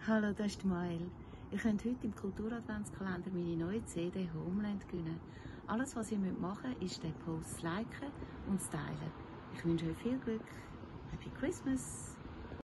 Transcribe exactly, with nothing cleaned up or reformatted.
Hallo, das ist Mael. Ihr könnt heute im Kulturadventskalender meine neue C D Homeland gewinnen. Alles, was ihr machen müsst, ist den Post liken und teilen. Ich wünsche euch viel Glück. Happy Christmas!